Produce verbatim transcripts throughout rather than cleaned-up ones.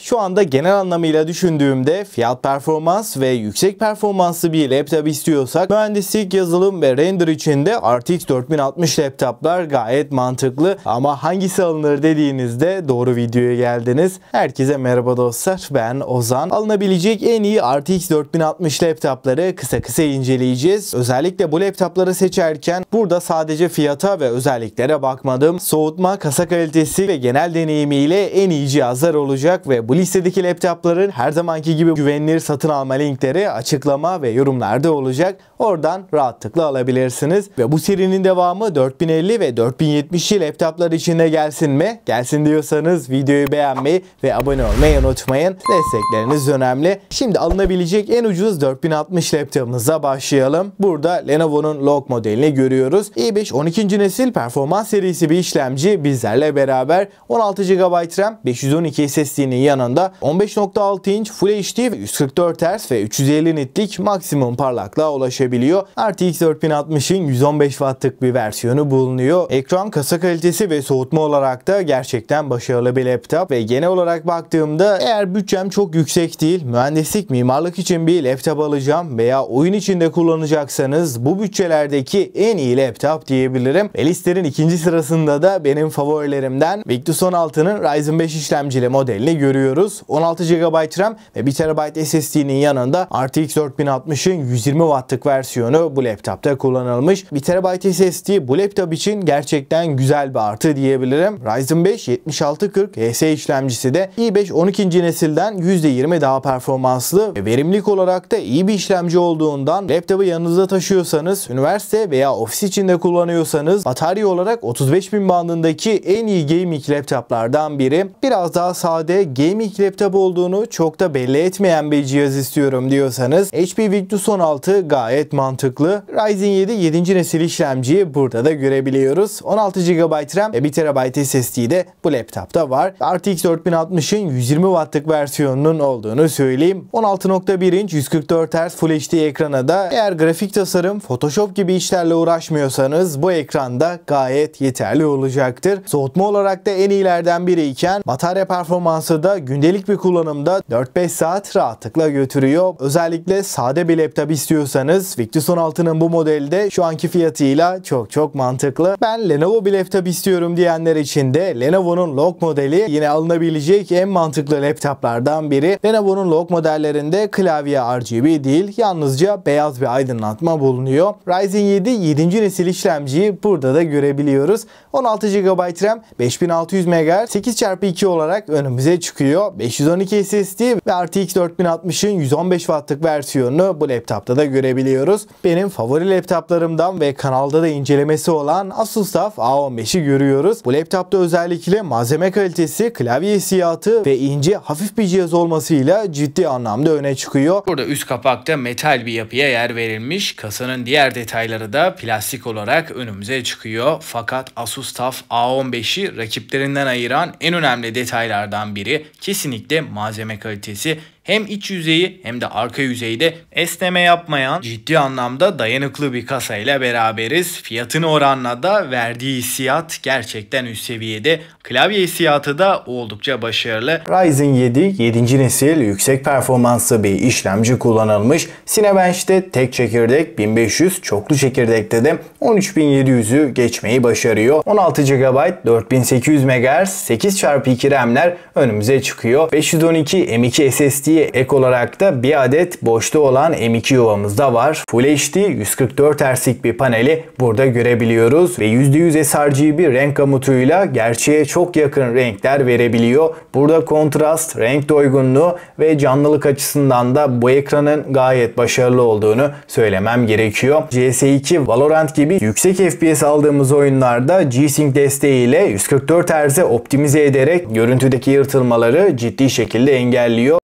Şu anda genel anlamıyla düşündüğümde fiyat performans ve yüksek performanslı bir laptop istiyorsak mühendislik, yazılım ve render için de R T X dört bin altmış laptoplar gayet mantıklı. Ama hangisi alınır dediğinizde doğru videoya geldiniz. Herkese merhaba dostlar, ben Ozan. Alınabilecek en iyi R T X dört bin altmış laptopları kısa kısa inceleyeceğiz. Özellikle bu laptopları seçerken burada sadece fiyata ve özelliklere bakmadım. Soğutma, kasa kalitesi ve genel deneyimiyle en iyi cihazlar olacak ve bu listedeki laptopların her zamanki gibi güvenilir satın alma linkleri açıklama ve yorumlarda olacak. Oradan rahatlıkla alabilirsiniz. Ve bu serinin devamı dört bin elli ve dört bin yetmişli laptoplar için de gelsin mi? Gelsin diyorsanız videoyu beğenmeyi ve abone olmayı unutmayın. Destekleriniz önemli. Şimdi alınabilecek en ucuz dört bin altmış laptopumuza başlayalım. Burada Lenovo'nun Log modelini görüyoruz. i beş on ikinci nesil performans serisi bir işlemci bizlerle beraber. on altı gigabayt RAM, beş yüz on iki S S D'nin yanında on beş nokta altı inç Full H D, yüz kırk dört hertz ve üç yüz elli nitlik maksimum parlaklığa ulaşabiliyor. R T X dört bin altmışın yüz on beş wattlık bir versiyonu bulunuyor. Ekran, kasa kalitesi ve soğutma olarak da gerçekten başarılı bir laptop ve genel olarak baktığımda eğer bütçem çok yüksek değil, mühendislik, mimarlık için bir laptop alacağım veya oyun içinde kullanacaksanız bu bütçelerdeki en iyi laptop diyebilirim. Ve listenin ikinci sırasında da benim favorilerimden Victus on altının Ryzen beş işlemcili modelini görüyoruz. on altı gigabayt RAM ve bir terabayt S S D'nin yanında R T X dört bin altmışın yüz yirmi wattlık versiyonu bu laptopta kullanılmış. bir terabayt S S D bu laptop için gerçekten güzel bir artı diyebilirim. Ryzen beş yetmiş altı kırk H S işlemcisi de i beş on ikinci nesilden yüzde yirmi daha performanslı ve verimlilik olarak da iyi bir işlemci olduğundan laptopu yanınızda taşıyorsanız, üniversite veya ofis içinde kullanıyorsanız batarya olarak otuz beş bin bandındaki en iyi gaming laptoplardan biri. Biraz daha sade gaming laptop olduğunu çok da belli etmeyen bir cihaz istiyorum diyorsanız H P Victus on altı gayet mantıklı. Ryzen yedi yedinci nesil işlemciyi burada da görebiliyoruz. on altı gigabayt RAM ve bir terabayt S S D de bu laptopta var. R T X dört bin altmışın yüz yirmi wattlık versiyonunun olduğunu söyleyeyim. on altı nokta bir inç yüz kırk dört hertz Full H D ekrana da eğer grafik tasarım, Photoshop gibi işlerle uğraşmıyorsanız bu ekranda gayet yeterli olacaktır. Soğutma olarak da en iyilerden biriyken batarya performansı da gündelik bir kullanımda dört beş saat rahatlıkla götürüyor. Özellikle sade bir laptop istiyorsanız Victus on altının bu modeli de şu anki fiyatıyla çok çok mantıklı. Ben Lenovo bir laptop istiyorum diyenler için de Lenovo'nun Log modeli yine alınabilecek en mantıklı laptoplardan biri. Lenovo'nun Log modellerinde klavye R G B değil, yalnızca beyaz bir aydınlatma bulunuyor. Ryzen yedi yedinci nesil işlemciyi burada da görebiliyoruz. on altı gigabayt RAM, beş bin altı yüz megahertz, sekiz çarpı iki olarak önümüze çıkıyor. beş yüz on iki S S D ve R T X dört bin altmışın yüz on beş wattlık versiyonunu bu laptopta da görebiliyoruz. Benim favori laptoplarımdan ve kanalda da incelemesi olan Asus TUF A on beşi görüyoruz. Bu laptopta özellikle malzeme kalitesi, klavye hissiyatı ve ince, hafif bir cihaz olmasıyla ciddi anlamda öne çıkıyor. Burada üst kapakta metal bir yapıya yer verilmiş. Kasanın diğer detayları da plastik olarak önümüze çıkıyor. Fakat Asus TUF A on beşi rakiplerinden ayıran en önemli detaylardan biri kesinlikle malzeme kalitesi. Hem iç yüzeyi hem de arka yüzeyde esneme yapmayan ciddi anlamda dayanıklı bir kasayla beraberiz. Fiyatını oranla da verdiği hissiyat gerçekten üst seviyede. Klavye hissiyatı da oldukça başarılı. Ryzen yedi yedinci nesil yüksek performanslı bir işlemci kullanılmış. Cinebench'te tek çekirdek bin beş yüz, çoklu çekirdekte de on üç bin yedi yüzü geçmeyi başarıyor. on altı gigabayt, dört bin sekiz yüz megahertz, sekiz çarpı iki RAM'ler önümüze çıkıyor. beş yüz on iki M iki S S D ek olarak da bir adet boşta olan M iki yuvamız da var. Full H D yüz kırk dört hertzlik bir paneli burada görebiliyoruz ve yüzde yüz sRGB renk gamutuyla gerçeğe çok yakın renkler verebiliyor. Burada kontrast, renk doygunluğu ve canlılık açısından da bu ekranın gayet başarılı olduğunu söylemem gerekiyor. C S iki, Valorant gibi yüksek F P S aldığımız oyunlarda G-Sync desteğiyle yüz kırk dört hertz'e optimize ederek görüntüdeki yırtılmaları ciddi şekilde engelliyor. Laptopu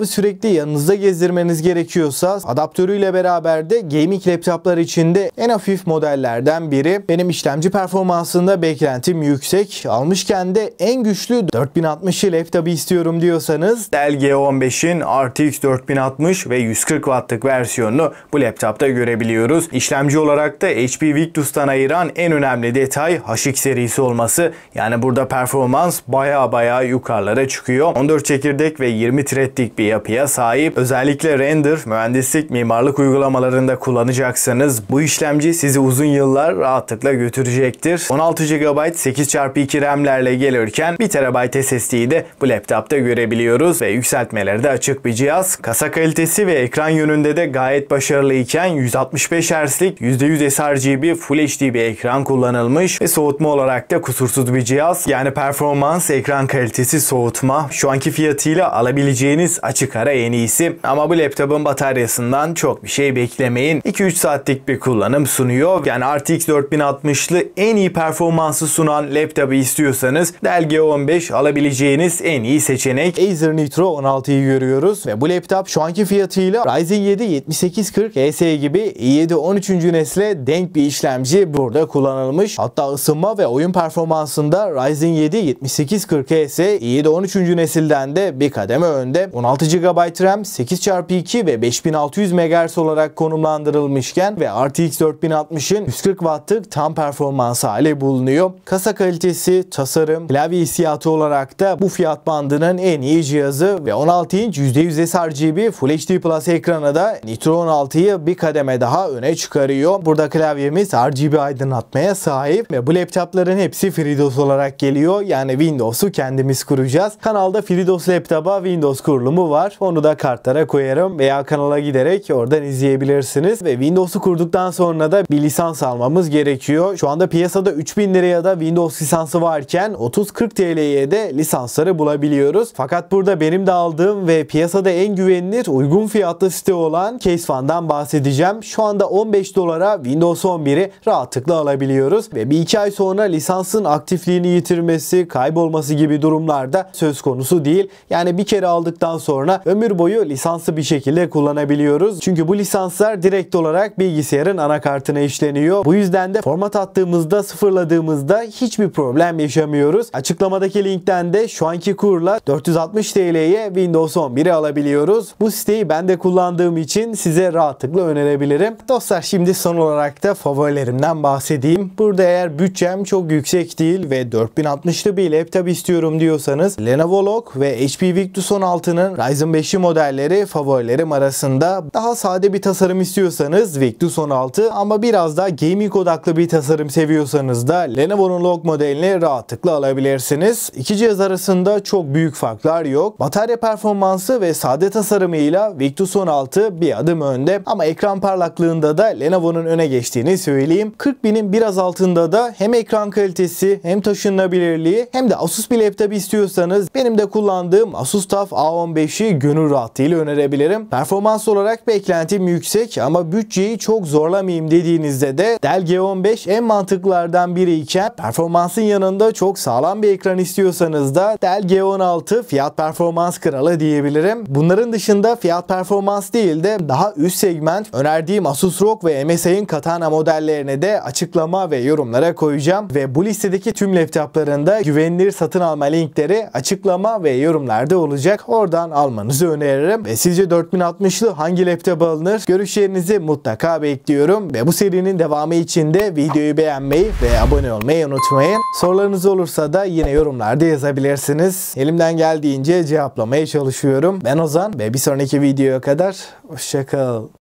laptopu sürekli yanınızda gezdirmeniz gerekiyorsa adaptörüyle beraber de gaming laptoplar içinde en hafif modellerden biri. Benim işlemci performansında beklentim yüksek. Almışken de en güçlü dört bin altmışlı laptopu istiyorum diyorsanız Dell G on beşin R T X dört bin altmış ve yüz kırk wattlık versiyonunu bu laptopta görebiliyoruz. İşlemci olarak da H P Victus'tan ayıran en önemli detay H X serisi olması. Yani burada performans baya baya yukarılara çıkıyor. on dört çekirdek ve yirmi threadlik bir yapıya sahip. Özellikle render, mühendislik, mimarlık uygulamalarında kullanacaksanız bu işlemci sizi uzun yıllar rahatlıkla götürecektir. on altı gigabayt sekiz çarpı iki RAM'lerle gelirken bir terabayt S S D'yi de bu laptopta görebiliyoruz ve yükseltmeleri de açık bir cihaz. Kasa kalitesi ve ekran yönünde de gayet başarılı iken yüz altmış beş hertzlik yüzde yüz sRGB Full H D bir ekran kullanılmış ve soğutma olarak da kusursuz bir cihaz. Yani performans, ekran kalitesi, soğutma şu anki fiyatıyla alabileceğiniz açık ara en iyisi. Ama bu laptopun bataryasından çok bir şey beklemeyin. iki üç saatlik bir kullanım sunuyor. Yani R T X dört bin altmışlı en iyi performansı sunan laptopu istiyorsanız Dell G on beş alabileceğiniz en iyi seçenek. Acer Nitro on altıyı görüyoruz ve bu laptop şu anki fiyatıyla Ryzen yedi yetmiş sekiz kırk E S gibi i yedi on üçüncü nesle denk bir işlemci burada kullanılmış. Hatta ısınma ve oyun performansında Ryzen yedi yetmiş sekiz kırk E S i yedi on üçüncü nesilden de bir kademe önde. on altı gigabayt RAM, sekiz çarpı iki ve beş bin altı yüz megahertz olarak konumlandırılmışken ve R T X dört bin altmışın yüz kırk wattlık tam performans hali bulunuyor. Kasa kalitesi, tasarım, klavye hissiyatı olarak da bu fiyat bandının en iyi cihazı ve on altı inç yüzde yüz sRGB Full H D Plus ekranı da Nitro on altıyı bir kademe daha öne çıkarıyor. Burada klavyemiz R G B aydınlatmaya sahip ve bu laptopların hepsi FreeDOS olarak geliyor. Yani Windows'u kendimiz kuracağız. Kanalda FreeDOS laptopa Windows kurulumu var. Onu da kartlara koyarım veya kanala giderek oradan izleyebilirsiniz. Ve Windows'u kurduktan sonra da bir lisans almamız gerekiyor. Şu anda piyasada üç bin liraya da Windows lisansı varken otuz kırk T L'ye de lisansları bulabiliyoruz. Fakat burada benim de aldığım ve piyasada en güvenilir uygun fiyatlı site olan CaseFun'dan bahsedeceğim. Şu anda on beş dolara Windows on biri rahatlıkla alabiliyoruz ve bir iki ay sonra lisansın aktifliğini yitirmesi, kaybolması gibi durumlarda söz konusu değil. Yani bir kere aldıktan sonra ömür boyu lisanslı bir şekilde kullanabiliyoruz. Çünkü bu lisanslar direkt olarak bilgisayarın anakartına işleniyor. Bu yüzden de format attığımızda, sıfırladığımızda hiçbir problem yaşamıyoruz. Açıklamadaki linkten de şu anki kurla dört yüz altmış T L'ye Windows on biri alabiliyoruz. Bu siteyi ben de kullandığım için size rahatlıkla önerebilirim. Dostlar, şimdi son olarak da favorilerimden bahsedeyim. Burada eğer bütçem çok yüksek değil ve dört bin altmışlı bir laptop istiyorum diyorsanız Lenovo Log ve H P Victus on altının Ryzen beşli modelleri favorilerim arasında. Daha sade bir tasarım istiyorsanız Victus on altı ama biraz daha gaming odaklı bir tasarım seviyorsanız da Lenovo'nun Log modelini rahatlıkla alabilirsiniz. İki cihaz arasında çok büyük farklar yok. Batarya performansı ve sade tasarımıyla Victus on altı bir adım önde ama ekran parlaklığında da Lenovo'nun öne geçtiğini söyleyeyim. kırk binin biraz altında da hem ekran kalitesi hem taşınabilirliği hem de Asus bir laptop istiyorsanız benim de kullandığım Asus TUF A on beşi gönül rahatlığıyla önerebilirim. Performans olarak beklentim yüksek ama bütçeyi çok zorlamayayım dediğinizde de Dell G on beş en mantıklılardan biri iken performansın yanında çok sağlam bir ekran istiyorsanız da Dell G on altı fiyat performans kralı diyebilirim. Bunların dışında fiyat performans değil de daha üst segment önerdiğim Asus R O G ve M S I'nin Katana modellerini de açıklama ve yorumlara koyacağım ve bu listedeki tüm laptopların da güvenilir satın alma linkleri açıklama ve yorumlarda olacak. Oradan almanızı öneririm. Ve sizce dört bin altmışlı hangi laptop alınır? Görüşlerinizi mutlaka bekliyorum ve bu serinin devamı için de videoyu beğenmeyi ve abone olmayı unutmayın. Sorularınız olursa da yine yorumlarda yazabilirsiniz. Elimden geldiğince cevaplamaya çalışıyorum. Ben Ozan ve bir sonraki videoya kadar hoşça kal.